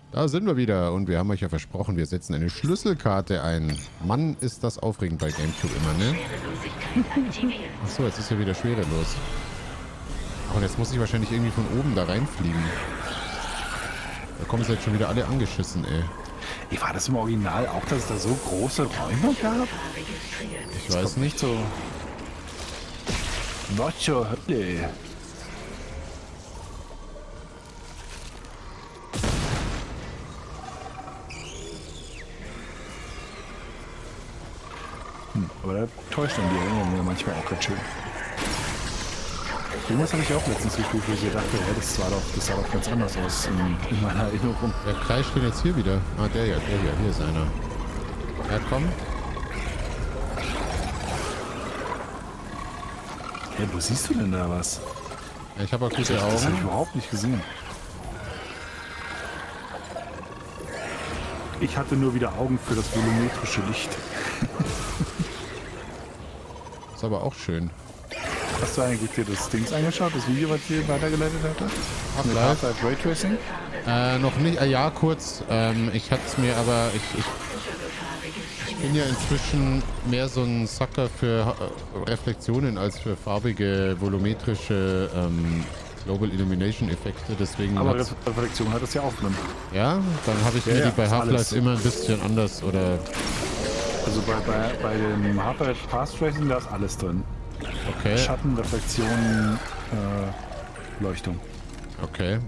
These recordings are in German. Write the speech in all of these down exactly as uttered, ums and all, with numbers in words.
Da sind wir wieder und wir haben euch ja versprochen, wir setzen eine Schlüsselkarte ein. Mann, ist das aufregend bei GameCube immer, ne? Achso, jetzt ist ja wieder schwerelos. Ach, und jetzt muss ich wahrscheinlich irgendwie von oben da reinfliegen. Da kommen sie jetzt schon wieder alle angeschissen, ey. Wie war das im Original auch, dass es da so große Räume gab? Ich weiß nicht. So. Was zur Hölle? Hm, aber da täuscht dann die Erinnerung manchmal auch ganz schön. Irgendwas habe ich auch letztens gespielt, wo ich mir dachte, ja, das, war doch, das sah doch ganz anders aus in, in meiner Erinnerung. Der Kreis steht jetzt hier wieder. Ah, der ja, der hier. Hier ist einer. Ja, komm. Ja, wo siehst du denn da was? Ja, ich habe auch gute Das habe ich Augen. überhaupt nicht gesehen. Ich hatte nur wieder Augen für das volumetrische Licht. Ist aber auch schön. Hast du eigentlich dir das Dings angeschaut, das Video, was ich dir weitergeleitet hatte? Ach, live. Half-Life Raytracing? Äh, noch nicht. Äh, ja, kurz. Ähm, ich hatte es mir aber... Ich, ich, ich bin ja inzwischen mehr so ein Sucker für äh, Reflexionen als für farbige, volumetrische ähm, Global Illumination Effekte. Deswegen Aber hat's, Reflexion hat es ja auch drin. ja, dann habe ich Ja, mir ja, die bei ist Half-Life alles. immer ein bisschen anders oder... Also bei, bei, bei dem Half-Life Fast Tracing, da ist alles drin. Okay, Schatten, Reflexion, äh, Leuchtung. okay.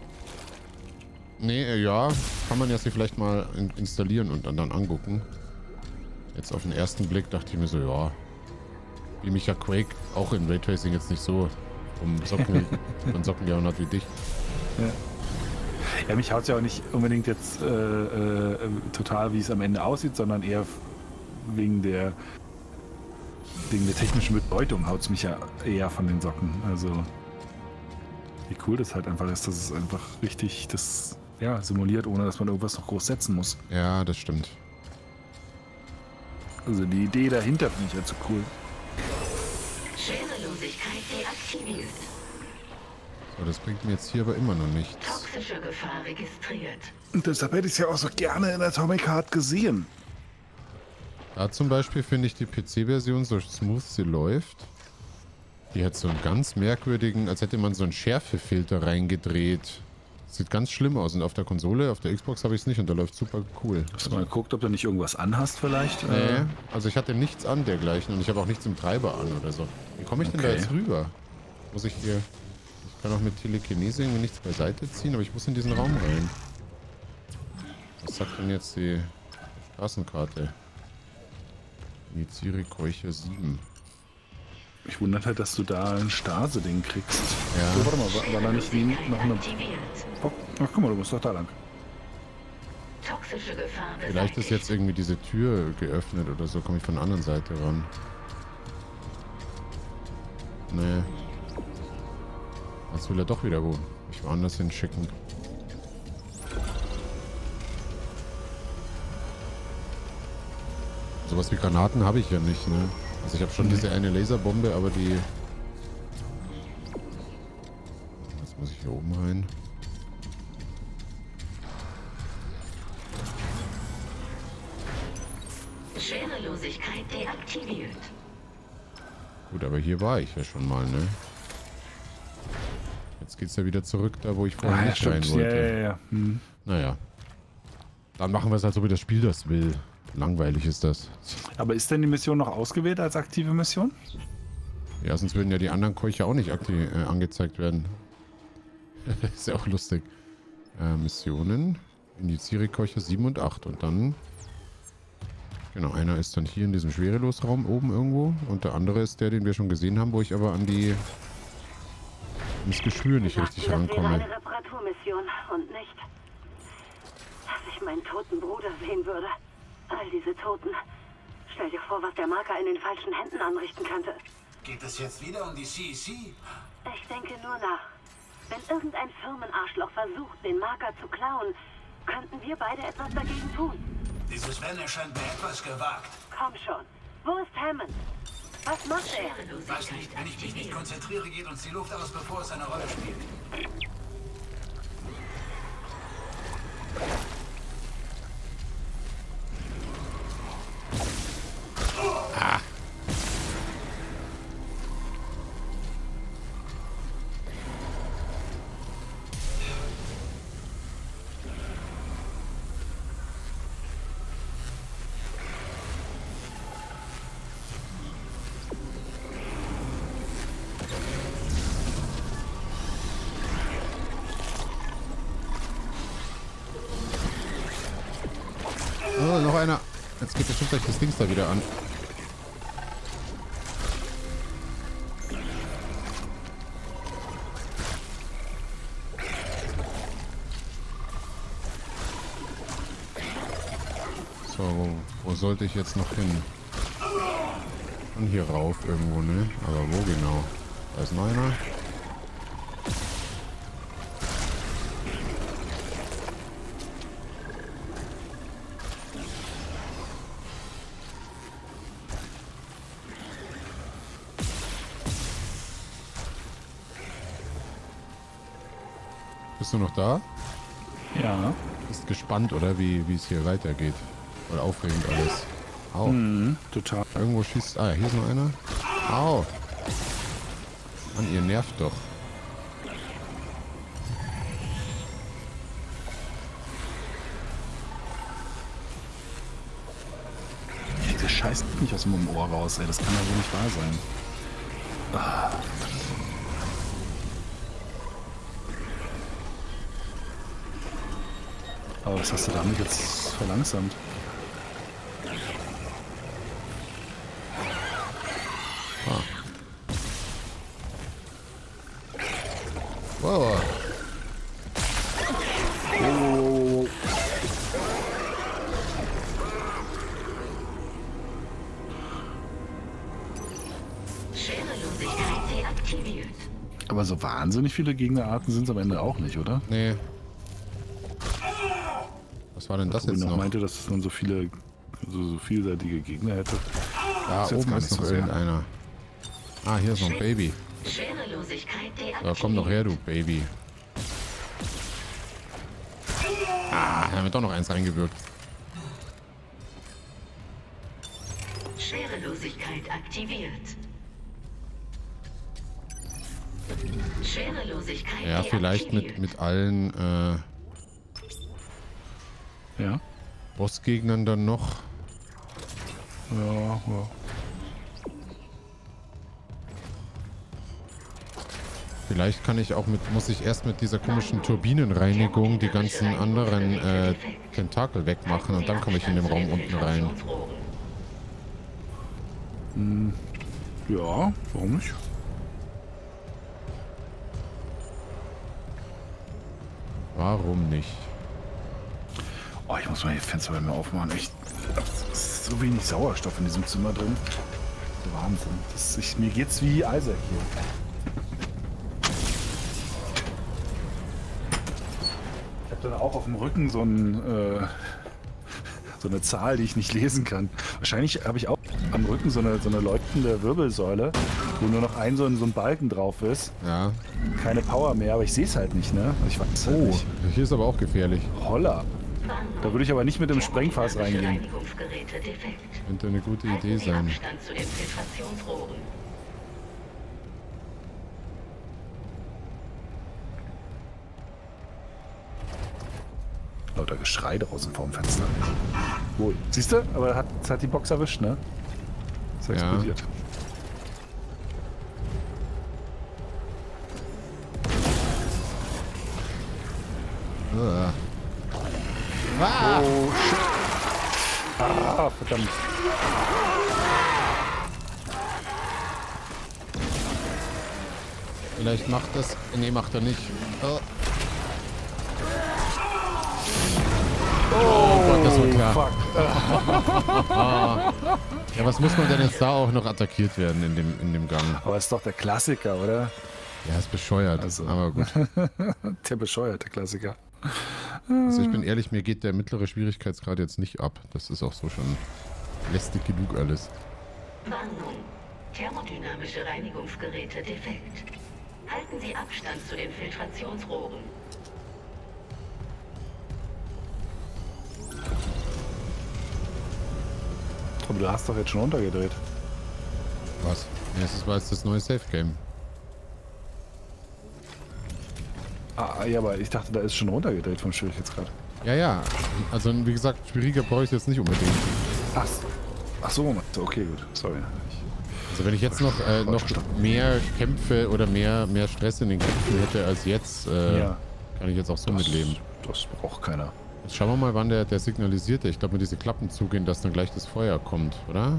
Nee, äh, ja, kann man ja sich vielleicht mal in installieren und dann, dann angucken. Jetzt auf den ersten Blick dachte ich mir so, ja, wie mich ja Quake auch in Raytracing jetzt nicht so um Socken, von Socken gehauen hat wie dich. Ja. Ja, mich haut es ja auch nicht unbedingt jetzt äh, äh, total, wie es am Ende aussieht, sondern eher wegen der wegen der technischen Bedeutung haut es mich ja eher von den Socken. Also wie cool das halt einfach ist, dass es einfach richtig das ja, simuliert, ohne dass man irgendwas noch groß setzen muss. Ja, das stimmt. Also die Idee dahinter finde ich halt so cool. Schwerelosigkeit deaktiviert. So, das bringt mir jetzt hier aber immer noch nichts. Toxische Gefahr registriert. Und deshalb hätte ich es ja auch so gerne in Atomic Heart gesehen. Da zum Beispiel finde ich die P C-Version, so smooth sie läuft, die hat so einen ganz merkwürdigen, als hätte man so einen Schärfefilter reingedreht. Sieht ganz schlimm aus und auf der Konsole, auf der Xbox habe ich es nicht und da läuft super cool. Hast du mal geguckt, ob du nicht irgendwas anhast vielleicht? Nee, also ich hatte nichts an dergleichen und ich habe auch nichts im Treiber an oder so. Wie komme ich denn da Okay. jetzt rüber? Muss ich hier... Ich kann auch mit Telekinese irgendwie nichts beiseite ziehen, aber ich muss in diesen Raum rein. Was sagt denn jetzt die Straßenkarte? Initiere Keuche sieben. Ich wundere halt, dass du da ein Stase-Ding kriegst. Ja. So, warte mal, war, war da nicht wie noch eine... Aktiviert. Oh, ach, guck mal, du musst doch da lang. Toxische Gefahr Vielleicht ist jetzt irgendwie diese Tür geöffnet oder so, komme ich von der anderen Seite ran. Nee. Jetzt will er doch wieder wo. Ich woanders hinschicken. Sowas wie Granaten habe ich ja nicht, ne? Also ich habe schon Nee. diese eine Laserbombe, aber die... Jetzt muss ich hier oben rein. Schwerelosigkeit deaktiviert. Gut, aber hier war ich ja schon mal, ne? Jetzt geht's ja wieder zurück, da wo ich vorhin Ah, ja, nicht rein stimmt. Ja, wollte. ja, ja. Hm. Naja. Dann machen wir es halt so, wie das Spiel das will. Langweilig ist das. Aber ist denn die Mission noch ausgewählt als aktive Mission? Ja, sonst würden ja die anderen Keuche auch nicht aktiv, äh, angezeigt werden. Ist ja auch lustig. Äh, Missionen. Indiziere Keuche sieben und acht. Und dann... Genau, einer ist dann hier in diesem Schwerelosraum oben irgendwo. Und der andere ist der, den wir schon gesehen haben, wo ich aber an die... ins Geschwür nicht richtig Das wäre rankomme. eine Reparaturmission und nicht, dass ich meinen toten Bruder sehen würde. All diese Toten. Stell dir vor, was der Marker in den falschen Händen anrichten könnte. Geht es jetzt wieder um die C E C? Ich denke nur nach. Wenn irgendein Firmenarschloch versucht, den Marker zu klauen, könnten wir beide etwas dagegen tun. Dieses Wenn erscheint mir etwas gewagt. Komm schon. Wo ist Hammond? Was macht er? Weiß nicht, wenn ich mich nicht konzentriere, geht uns die Luft aus, bevor es eine Rolle spielt. Oh, noch einer. Jetzt geht bestimmt gleich das Ding da wieder an. So, wo, wo sollte ich jetzt noch hin? Und hier rauf irgendwo, ne? Aber wo genau? Da ist noch einer. Bist du noch da? Ja. Bist gespannt, oder? Wie wie es hier weitergeht. Oder aufregend alles. Au. Mhm, total. Irgendwo schießt... Ah, hier ist noch einer. Au. Mann, ihr nervt doch. Ich krieg das Scheiß nicht aus meinem Ohr raus, ey. Das kann ja so nicht wahr sein. Ah. Aber was hast du damit jetzt verlangsamt? Ah. Wow. Oh. Schwerelosigkeit deaktiviert. Aber so wahnsinnig viele Gegnerarten sind es am Ende auch nicht, oder? Nee. Was war denn das Wo ich jetzt noch noch? meinte, dass es dann so viele, so, so vielseitige Gegner hätte. Da ist jetzt oben gar ist nicht noch so sehr. irgendeiner. Ah, hier ist noch ein Baby. Schwerelosigkeit deaktiviert. So, komm doch her, du Baby. Ah, da haben wir doch noch eins reingewirkt. Schwerelosigkeit aktiviert. Schwerelosigkeit Ja, vielleicht mit, deaktiviert. mit allen äh, Ja? Bossgegnern dann noch. Ja, ja. Vielleicht kann ich auch mit, muss ich erst mit dieser komischen Turbinenreinigung die ganzen anderen äh, Tentakel wegmachen und dann komme ich in den Raum unten rein. Ja, warum nicht? Warum nicht? Oh, ich muss mal hier Fenster bei mir aufmachen. Echt, es ist so wenig Sauerstoff in diesem Zimmer drin. Wahnsinn. Das, ich, mir geht's wie Isaac hier. Ich habe dann auch auf dem Rücken so, ein, äh, so eine Zahl, die ich nicht lesen kann. Wahrscheinlich habe ich auch am Rücken so eine, so eine leuchtende Wirbelsäule, wo nur noch ein so, ein so ein Balken drauf ist. Ja. Keine Power mehr, aber ich sehe es halt nicht, ne? Ich weiß es halt Oh, nicht. hier ist aber auch gefährlich. Holla. Da würde ich aber nicht mit dem Sprengfass reingehen. Reinigungsgeräte defekt. Könnte eine gute Halten Idee Sie sein. Abstand zu den Filtrationsrohren. Lauter Geschrei draußen vorm Fenster. Wohl. Siehst du? Aber hat, es hat die Box erwischt, ne? Ist Ja. explodiert. Ah. Ah. Oh, shit. Ah, verdammt. Vielleicht macht das. Nee, macht er nicht. Oh. Oh Gott, das war klar. Fuck. Ja, was muss man denn jetzt da auch noch attackiert werden in dem, in dem Gang? Aber ist doch der Klassiker, oder? Ja, ist bescheuert. Also. Aber gut. Der bescheuerte Klassiker. Also ich bin ehrlich, mir geht der mittlere Schwierigkeitsgrad jetzt nicht ab. Das ist auch so schon lästig genug alles. Warnung. Thermodynamische Reinigungsgeräte defekt. Halten Sie Abstand zu den Filtrationsrohren. Aber du hast doch jetzt schon runtergedreht. Was? Ja, das war jetzt das neue Safe Game. Ah, ja, aber ich dachte, da ist schon runtergedreht vom Schwierigkeitsgrad. Ja, ja. Also wie gesagt, schwieriger brauche ich jetzt nicht unbedingt. Ach, ach so, okay, gut. Sorry. Also wenn ich jetzt noch, äh, noch verstanden. mehr Kämpfe oder mehr, mehr Stress in den Kämpfen hätte als jetzt, äh, Ja. kann ich jetzt auch so mitleben. Das braucht keiner. Jetzt schauen wir mal, wann der, der signalisierte. Ich glaube, wenn diese Klappen zugehen, dass dann gleich das Feuer kommt, oder?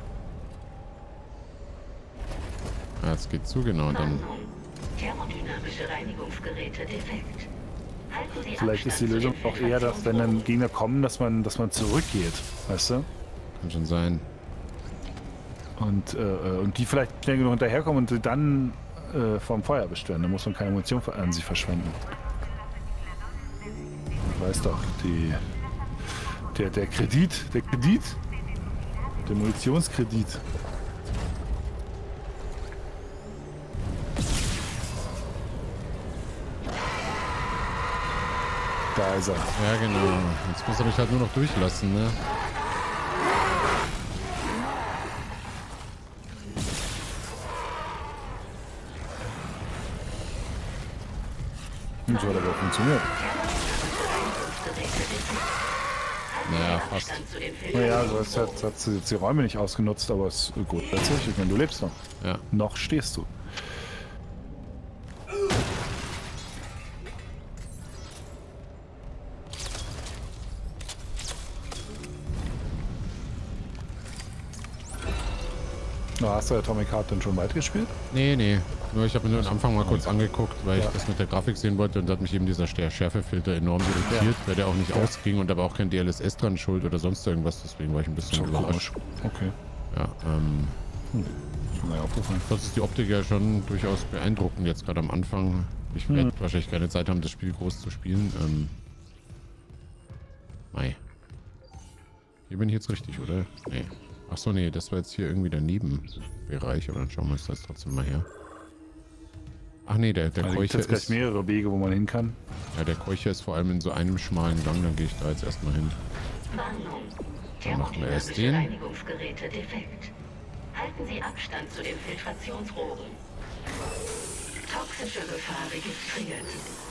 Ja, jetzt geht zu, genau. Und dann. Thermodynamische Reinigungsgeräte defekt. Halten Sie Vielleicht ist die Abstand zu Lösung den auch eher, dass wenn dann Gegner kommen, dass man, dass man zurückgeht, weißt du? Kann schon sein. Und, äh, und die vielleicht schnell genug hinterherkommen und sie dann äh, vom Feuer erwischt werden. Da muss man keine Munition an sie verschwenden. Du weißt doch, die, der, der Kredit, der Kredit, der Munitionskredit. Da ist er. Ja, genau. Jetzt muss er mich halt nur noch durchlassen, ne? Und so hat aber auch funktioniert. Naja, fast. Naja, also es hat, hat sie jetzt die Räume nicht ausgenutzt, aber es ist gut. Letztlich, ich meine, du lebst noch. Ja. Noch stehst du. Na, hast du Atomic Heart dann schon weitergespielt? Nee, nee. Nur ich habe mir nur den Anfang mal kurz angeguckt, weil Ja. ich das mit der Grafik sehen wollte und da hat mich eben dieser Ster- Schärfefilter enorm irritiert, weil der auch nicht ausging und da war auch kein D L S S dran schuld oder sonst irgendwas, deswegen war ich ein bisschen So überrascht. komisch. Okay. Ja, ähm, Ist mir aufgefallen. sonst ist die Optik ja schon durchaus beeindruckend jetzt gerade am Anfang. Ich werde wahrscheinlich keine Zeit haben, das Spiel groß zu spielen. Ähm, Mei. Hier bin ich jetzt richtig, oder? Nee. Achso, nee, das war jetzt hier irgendwie der Nebenbereich, aber dann schauen wir uns das trotzdem mal her. Ach nee, der, der Also gibt Keucher jetzt gleich ist... mehrere Wege, wo man hin kann. Ja, der Keucher ist vor allem in so einem schmalen Gang, dann gehe ich da jetzt erstmal hin. Warnung. Dann machen wir erst Thermodynamische den. Reinigungsgeräte defekt. Halten Sie Abstand zu den Filtrationsrohren. Toxische Gefahr registriert.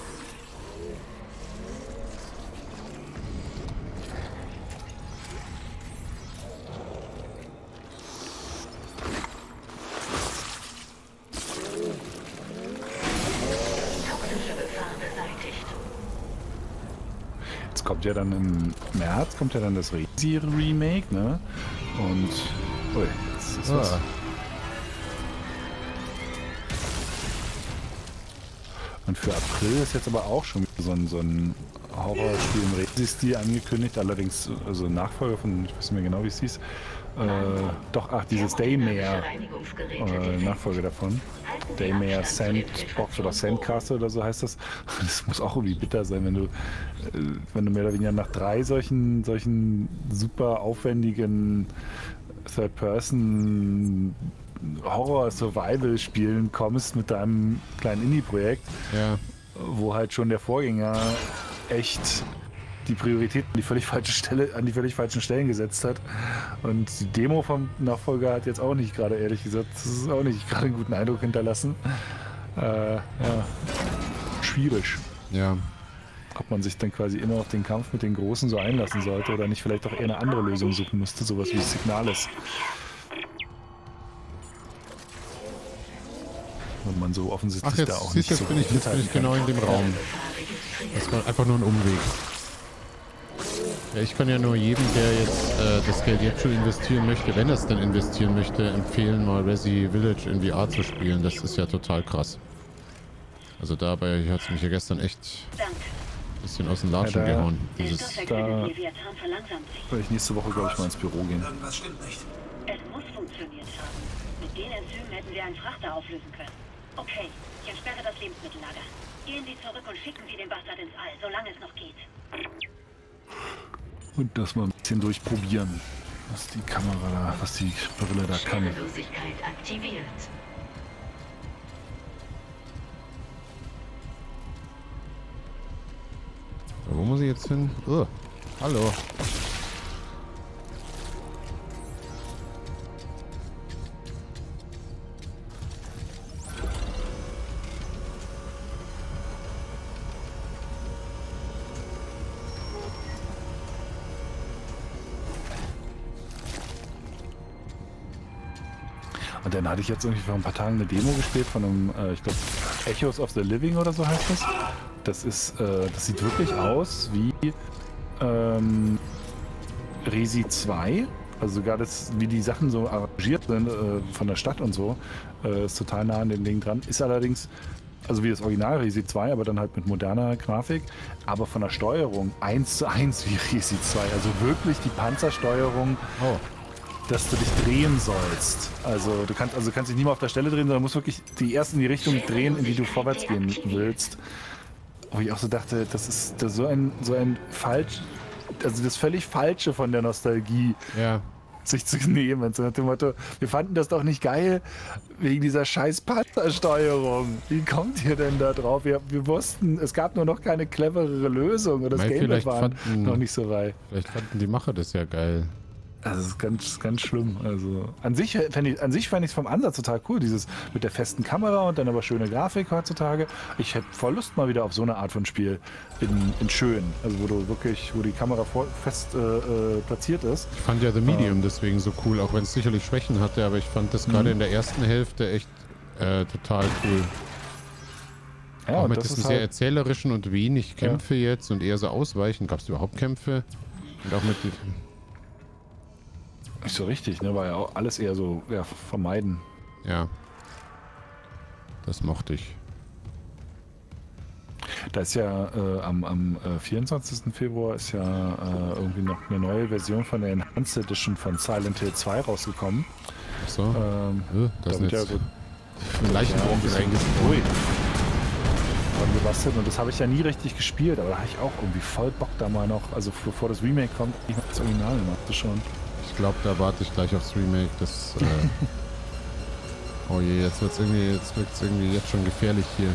Toxische Gefahr beseitigt. Jetzt kommt ja dann im März kommt ja dann das Resi Remake, ne? Und ui, jetzt ist was. Ah. Und für April ist jetzt aber auch schon wieder so ein, so ein Horrorspiel im Resi-Stil angekündigt, allerdings also Nachfolger von, ich weiß nicht mehr genau, wie es hieß. Äh, doch, ach, dieses Daymare, äh, Nachfolger davon. Daymare Sandbox oder Sandcastle oder so heißt das. Das muss auch irgendwie bitter sein, wenn du, äh, wenn du mehr oder weniger nach drei solchen, solchen super aufwendigen Third-Person Horror-Survival-Spielen kommst mit deinem kleinen Indie-Projekt, Ja, wo halt schon der Vorgänger echt die Prioritäten an die völlig falsche Stelle, an die völlig falschen Stellen gesetzt hat. Und die Demo vom Nachfolger hat jetzt auch nicht gerade, ehrlich gesagt, das ist auch nicht gerade einen guten Eindruck hinterlassen. Äh, ja, schwierig. ja. Ob man sich dann quasi immer auf den Kampf mit den Großen so einlassen sollte oder nicht vielleicht auch eher eine andere Lösung suchen müsste, sowas wie Signalis. Wenn man so offensichtlich Ach, da auch jetzt, nicht siehst, so jetzt bin ich, jetzt bin ich mithalten genau in dem Raum. Das war einfach nur ein Umweg. Ja, ich kann ja nur jedem, der jetzt äh, das Geld jetzt schon investieren möchte, wenn er es denn investieren möchte, empfehlen, mal Resi Village in V R zu spielen. Das ist ja total krass. Also dabei hat es mich ja gestern echt Danke. ein bisschen aus den Latschen Ja, da- gehauen. Der Dieses, Stoffwechsel da- des Leviathan verlangsamt sich. Soll ich nächste Woche, glaube ich, mal ins Büro gehen. Irgendwas stimmt nicht. Es muss funktioniert haben. Mit den Enzymen hätten wir einen Frachter auflösen können. Okay, ich entsperre das Lebensmittellager. Gehen Sie zurück und schicken Sie den Bastard ins All, solange es noch geht. Und das mal ein bisschen durchprobieren, was die Kamera da, was die Brille da kann. Schwerelosigkeit aktiviert. wo muss ich jetzt hin? Oh, hallo. Und dann hatte ich jetzt irgendwie vor ein paar Tagen eine Demo gespielt von einem, äh, ich glaube, Echoes of the Living oder so heißt das. Das ist, äh, das sieht wirklich aus wie ähm, Resi zwei. Also sogar das, wie die Sachen so arrangiert sind äh, von der Stadt und so, äh, ist total nah an dem Ding dran. Ist allerdings, also wie das Original Resi zwei, aber dann halt mit moderner Grafik, aber von der Steuerung eins zu eins wie Resi zwei. Also wirklich die Panzersteuerung, Oh. dass du dich drehen sollst. Also du kannst, also du kannst dich nicht mehr auf der Stelle drehen, sondern musst wirklich die erst in die Richtung drehen, in die du vorwärts gehen willst. Wo ich auch so dachte, das ist, das ist so ein, so ein falsch, also das völlig Falsche von der Nostalgie. Ja. Sich zu nehmen. So nach dem Motto, wir fanden das doch nicht geil wegen dieser scheiß Panzersteuerung. Wie kommt ihr denn da drauf? Wir, wir wussten, es gab nur noch keine cleverere Lösung oder das Weil Gameplay vielleicht war fanden- noch nicht so weit. Vielleicht fanden die Macher das ja geil. Also das ist ganz, ganz schlimm. Also an sich fände ich, an sich fand ich es vom Ansatz total cool, dieses mit der festen Kamera und dann aber schöne Grafik heutzutage. Ich hätte voll Lust mal wieder auf so eine Art von Spiel in, in schön, also wo du wirklich, wo die Kamera vor, fest äh, äh, platziert ist. Ich fand ja The Medium deswegen so cool, auch wenn es sicherlich Schwächen hatte, aber ich fand das gerade in der ersten Hälfte echt äh, total cool. Ja, auch und mit das diesem ist sehr halt, erzählerischen und wenig Kämpfe jetzt und eher so ausweichen. Gab es überhaupt Kämpfe? Und auch mit die, nicht so richtig, ne? War ja auch alles eher so ja, vermeiden. ja. Das mochte ich. Da ist ja äh, am, am äh, vierundzwanzigsten Februar ist ja äh, irgendwie noch eine neue Version von der Enhanced Edition von Silent Hill zwei rausgekommen. Achso. Ähm, Äh, da das ist wird ja jetzt so Leichenbrocken bisschen reingesprungen. Ui. Dran gebastelt. Und das habe ich ja nie richtig gespielt, aber da habe ich auch irgendwie voll Bock da mal noch, also bevor das Remake kommt, ich noch das Original gemacht schon. Ich glaube, da warte ich gleich aufs Remake. Das. Äh oh je, jetzt wird's irgendwie, jetzt wird's irgendwie jetzt schon gefährlich hier.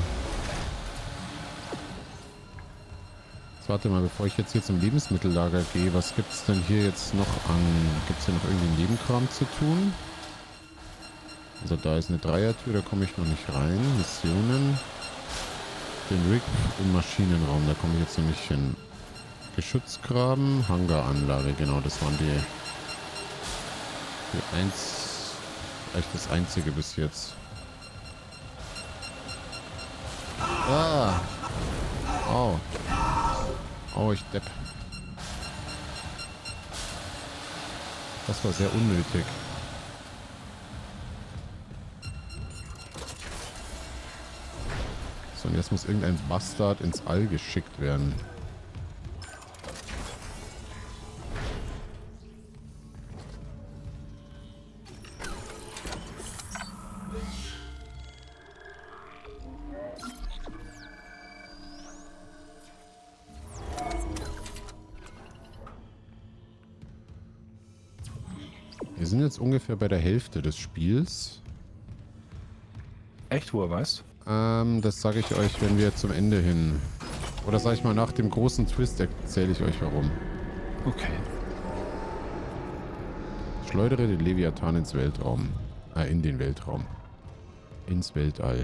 Jetzt warte mal, bevor ich jetzt hier zum Lebensmittellager gehe, was gibt's denn hier jetzt noch an? Gibt's hier noch irgendwie Nebenkram zu tun? Also da ist eine Dreiertür, da komme ich noch nicht rein. Missionen. Den Rig im Maschinenraum, da komme ich jetzt noch nicht hin. Geschützgraben, Hangaranlage, genau, das waren die. Die eins, echt das einzige bis jetzt. Ah! Oh. Oh, ich depp. Das war sehr unnötig. So, und jetzt muss irgendein Bastard ins All geschickt werden. Wir sind jetzt ungefähr bei der Hälfte des Spiels. Echt, wo er weiß? Ähm, das sage ich euch, wenn wir zum Ende hin. Oder sage ich mal, nach dem großen Twist erzähle ich euch warum. Okay. Schleudere den Leviathan ins Weltraum. Äh, in den Weltraum. Ins Weltall.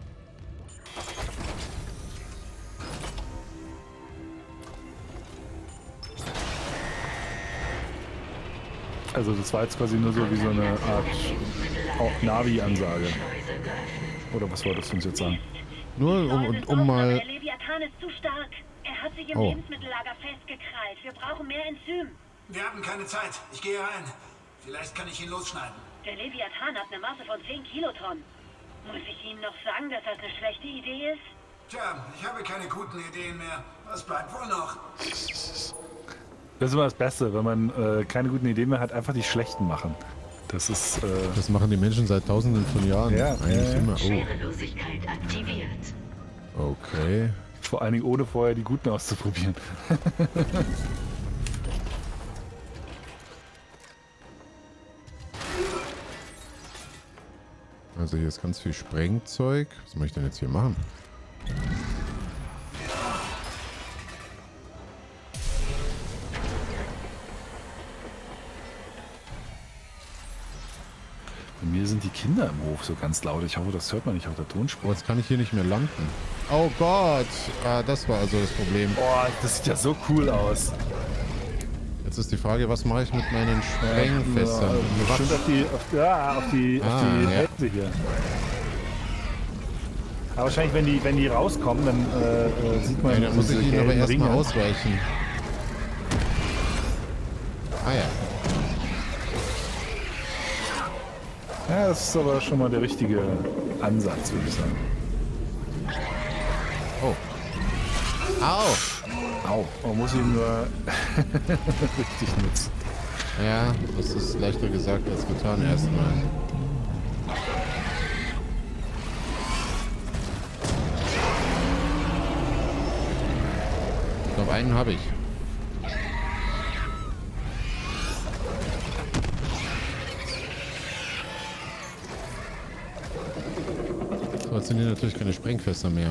Also das war jetzt quasi nur so wie so eine Art auch Navi-Ansage. Oder was wolltest du uns jetzt sagen? Nur um, um, um mal... Der Leviathan ist zu stark. Er hat sich im Oh. Lebensmittellager festgekrallt. Wir brauchen mehr Enzym. Wir haben keine Zeit. Ich gehe rein. Vielleicht kann ich ihn losschneiden. Der Leviathan hat eine Masse von zehn Kilotonnen. Muss ich ihm noch sagen, dass das eine schlechte Idee ist? Tja, ich habe keine guten Ideen mehr. Was bleibt wohl noch? Das ist immer das Beste, wenn man äh, keine guten Ideen mehr hat, einfach die schlechten machen. Das ist... Äh, Das machen die Menschen seit tausenden von Jahren. Ja, Eigentlich ja. immer. Oh, Schwerelosigkeit aktiviert. okay. vor allen Dingen ohne vorher die guten auszuprobieren. Also hier ist ganz viel Sprengzeug. Was möchte ich denn jetzt hier machen? Bei mir sind die Kinder im Hof so ganz laut. Ich hoffe, das hört man nicht auf der Oh, Tonspur. jetzt kann ich hier nicht mehr landen. Oh Gott! Ah, das war also das Problem. Boah, das sieht ja so cool aus. Jetzt ist die Frage, was mache ich mit meinen Sprengfässern? Bestimmt auf die, auf, ja, auf die, auf Ah, die ja. Hälfte hier. Aber wahrscheinlich, wenn die, wenn die rauskommen, dann äh, äh, sieht man Ja, dann muss ich diese ihn aber gelben erstmal Ringe. ausweichen. Ah ja. Ja, das ist aber schon mal der richtige Ansatz, würde ich sagen. Oh. Au! Au, man muss ihn nur richtig nutzen. Ja, das ist leichter gesagt als getan erstmal. Ich glaube, einen habe ich. So, jetzt sind hier natürlich keine Sprengfässer mehr.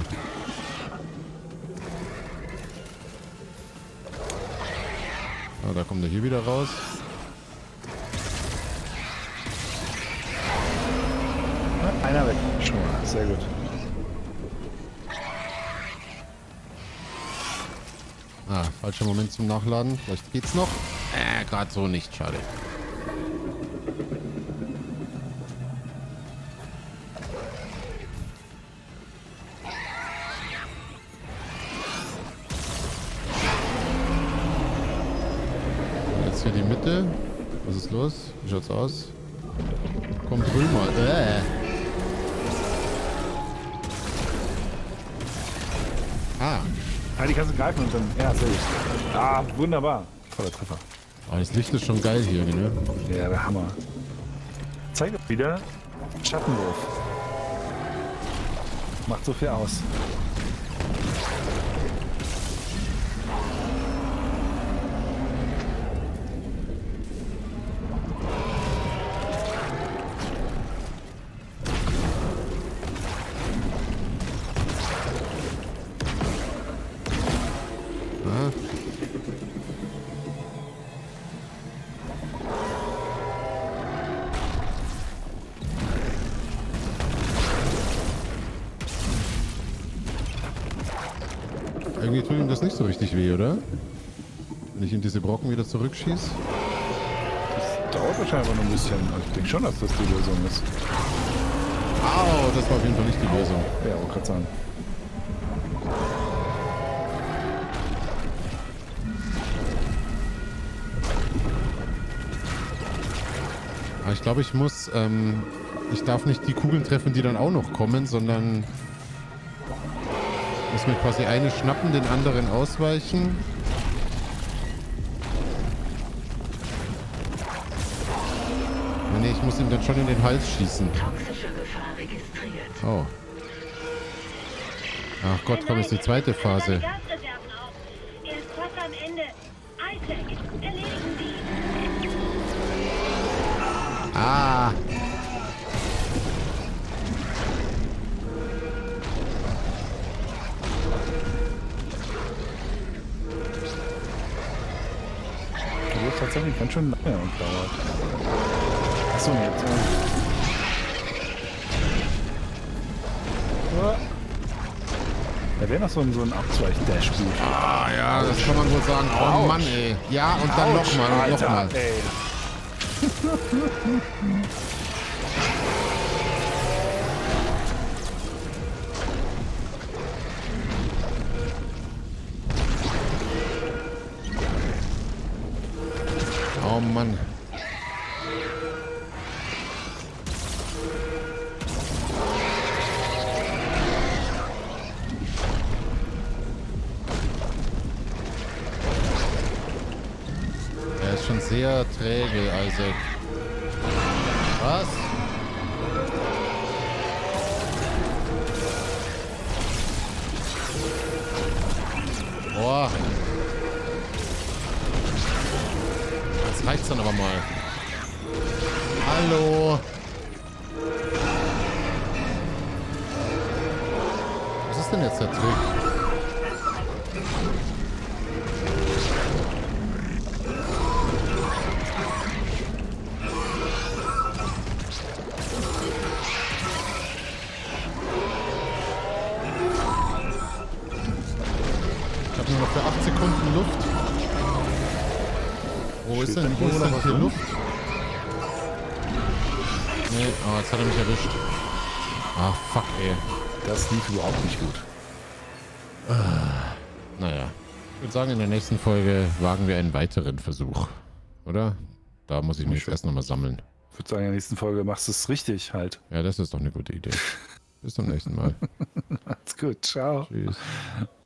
Ah, da kommt er hier wieder raus. Einer weg, schon mal, sehr gut. Ah, falscher Moment zum Nachladen. Vielleicht geht's noch. Äh, gerade so nicht. Schade. Jetzt hier die Mitte. Was ist los? Wie schaut's aus? Kommt rüber. Äh. Ah. Ah, die kannst du greifen und dann. Ja, sehr gut. Ah, wunderbar. Toller Treffer. Oh, das Licht ist schon geil hier, ne? Ja, der Hammer. Zeig doch wieder. Schattenwurf. Macht so viel aus. Irgendwie tut ihm das nicht so richtig weh, oder? Wenn ich in diese Brocken wieder zurückschieße. Das dauert wahrscheinlich aber noch ein bisschen. Ich denke schon, dass das die Lösung ist. Au, das war auf jeden Fall nicht die Lösung. Ja, wollte gerade sagen. Aber ich glaube, ich muss, ähm, ich darf nicht die Kugeln treffen, die dann auch noch kommen, sondern muss mir quasi eine schnappen, den anderen ausweichen. Nee, ich muss ihm dann schon in den Hals schießen. Toxische Gefahr registriert. Oh. Ach Gott, komm, ist die zweite Phase. Er ist fast am Ende. Isaac, erledigen Sie. Ah. Das ist tatsächlich ganz schön lange und dauert. Achso, jetzt. Ja. Da wäre noch so ein, so ein Abzweig-Dash gut. Ah, ja, das kann man wohl sagen. Oh Autsch. Mann, ey. Ja, und dann nochmal und nochmal. Oh Mann. Er ist schon sehr träge, Isaac. Was? Boah. Jetzt reicht's dann aber mal. Hallo. Was ist denn jetzt der Trick? Ich habe nur noch für acht Sekunden Luft. Wo ist denn, wo ist denn hier Luft? Nee, oh, jetzt hat er mich erwischt. Ah, fuck, ey. Das lief überhaupt nicht gut. Ah, naja. Ich würde sagen, in der nächsten Folge wagen wir einen weiteren Versuch. oder? Da muss ich mich Ich jetzt erst nochmal sammeln. Ich würde sagen, in der nächsten Folge machst du es richtig halt. Ja, das ist doch eine gute Idee. Bis zum nächsten Mal. Macht's gut, ciao. Tschüss.